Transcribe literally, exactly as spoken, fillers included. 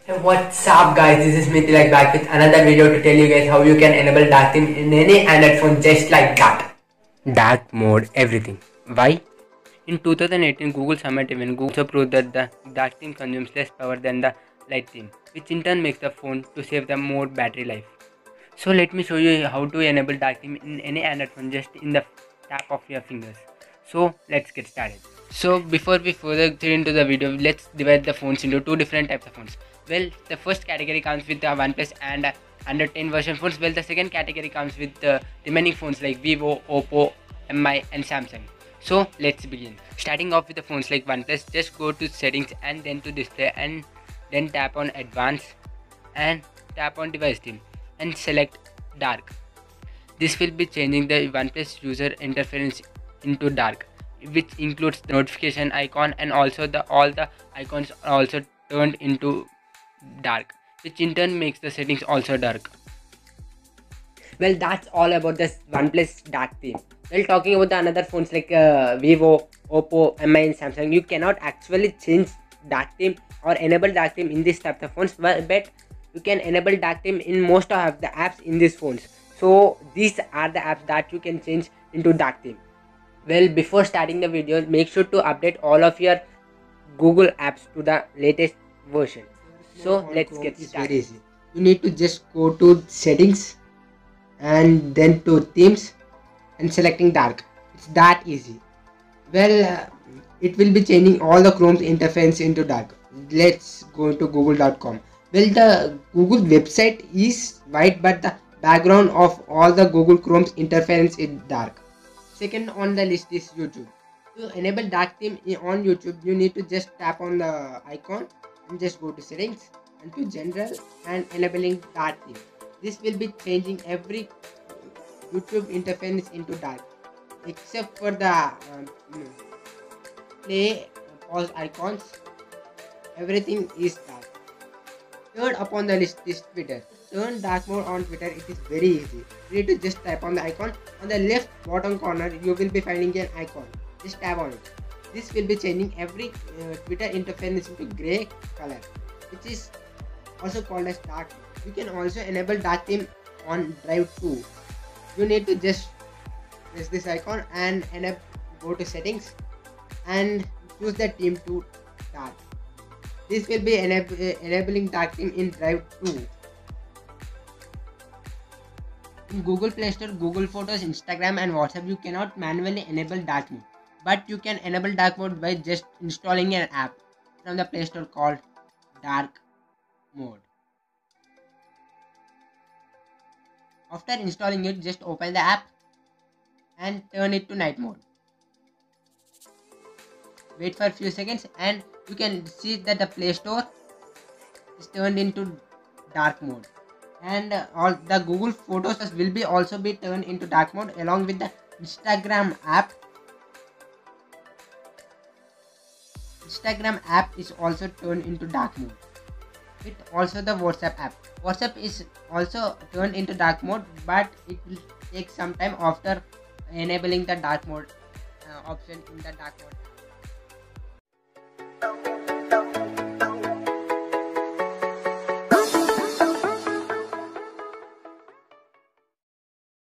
Hey, what's up guys, this is Miti like back with another video to tell you guys how you can enable dark theme in any Android phone just like that. Dark mode everything. Why? In two thousand eighteen Google Summit event, Google also proved that the dark theme consumes less power than the light theme, which in turn makes the phone to save the more battery life. So let me show you how to enable dark theme in any Android phone just in the tap of your fingers. So let's get started. So before we further get into the video, let's divide the phones into two different types of phones. Well, the first category comes with the OnePlus and uh, under ten version phones. Well, the second category comes with the remaining phones like Vivo, Oppo, M I and Samsung. So let's begin. Starting off with the phones like OnePlus, just go to settings and then to display and then tap on advanced and tap on device theme and select dark. This will be changing the OnePlus user interface into dark, which includes the notification icon, and also the all the icons are also turned into dark, which in turn makes the settings also dark. Well, that's all about this OnePlus dark theme. Well, talking about the another phones like uh, Vivo, Oppo, M I and Samsung, you cannot actually change dark theme or enable dark theme in this type of phones, but you can enable dark theme in most of the apps in these phones. So these are the apps that you can change into dark theme. Well, before starting the video, make sure to update all of your Google apps to the latest version. So let's get started. Very easy. You need to just go to settings and then to themes and selecting dark. It's that easy. Well, uh, it will be changing all the Chrome's interface into dark. Let's go to google dot com. Well, the Google website is white, but the background of all the Google Chrome's interference is dark. Second on the list is YouTube. To enable dark theme on YouTube, you need to just tap on the icon and just go to settings and to general and enabling dark theme. This will be changing every YouTube interface into dark, except for the um, play pause icons. Everything is dark. Third upon the list is Twitter. Turn dark mode on Twitter. It is very easy. You need to just tap on the icon. On the left bottom corner, you will be finding an icon. Just tap on it. This will be changing every uh, Twitter interface into gray color, which is also called as dark. You can also enable dark theme on Drive two. You need to just press this icon and enable, go to settings and choose the theme to dark. This will be enab enabling dark theme in Drive two. In Google Play Store, Google Photos, Instagram and WhatsApp, you cannot manually enable dark mode, but you can enable dark mode by just installing an app from the Play Store called dark mode. After installing it, just open the app and turn it to night mode. Wait for a few seconds and you can see that the Play Store is turned into dark mode, and uh, all the Google Photos will be also be turned into dark mode along with the Instagram app. Instagram app is also turned into dark mode. With also the WhatsApp app. WhatsApp is also turned into dark mode, but it will take some time after enabling the dark mode uh, option in the dark mode.